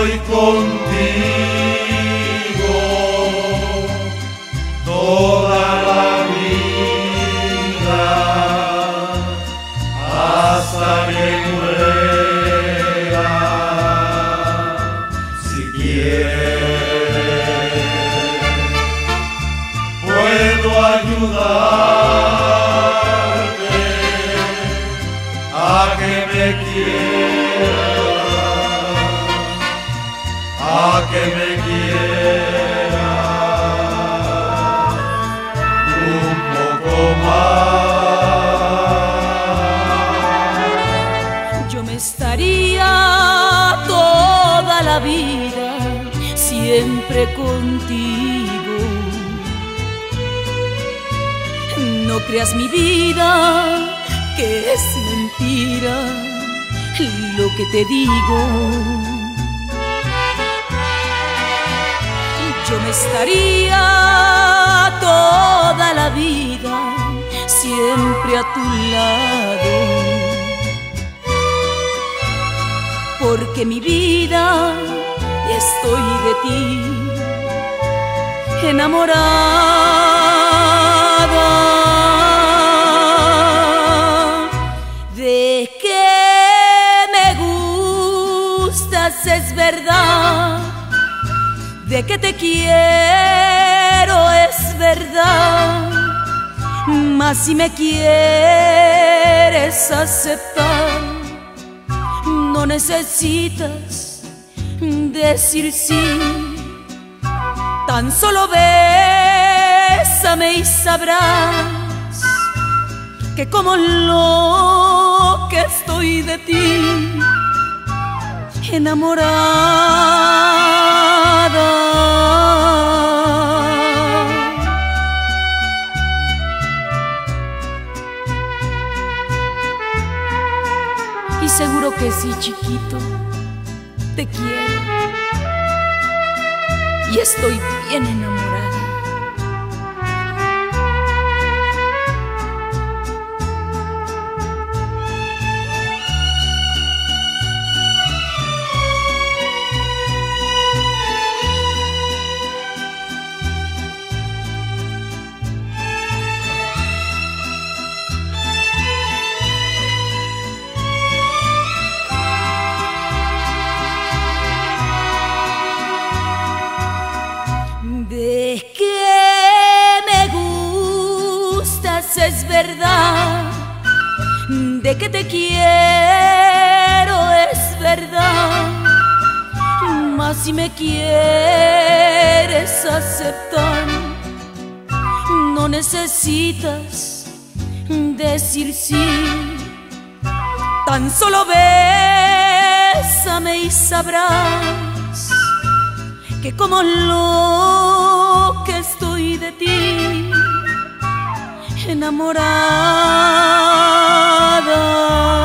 estoy contigo toda la vida hasta que muera. Si quieres, puedo ayudarte a que me quieras, a que me quieras un poco más. Yo me estaría toda la vida siempre contigo. No creas mi vida que es mentira lo que te digo. Yo me estaría toda la vida siempre a tu lado, porque mi vida estoy de ti enamorada. De que me gustas es verdad, de que te quiero es verdad, mas si me quieres aceptar, no necesitas decir sí, tan solo bésame y sabrás que como loca estoy de ti enamorada. Y seguro que sí, chiquito, te quiero y estoy bien enamorada. De que me gustas es verdad, de que te quiero es verdad, mas si me quieres aceptar, no necesitas decir sí, tan solo bésame y sabrás que como loca estoy de ti enamorada.